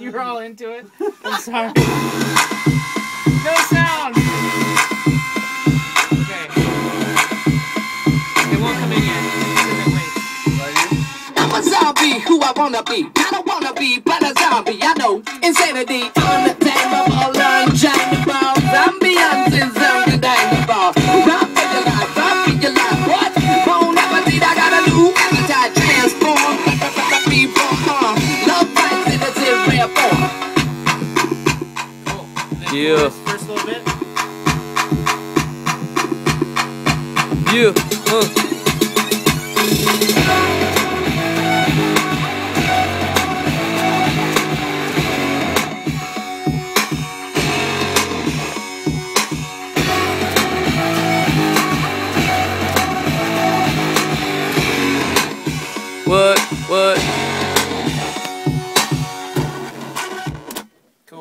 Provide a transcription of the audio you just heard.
You were all into it. I'm sorry. No sound. Okay. It won't come in yet. I'm a zombie, who I wanna be. I don't wanna be, but a zombie. I know insanity, untamable, unchangeable. Zombians and zombie dangable. Rock for your life, rock for your life. What? Won't ever see I gotta do. Appetite transform. People, love fights in its rare form. Cool. Yeah. First little bit. Yeah.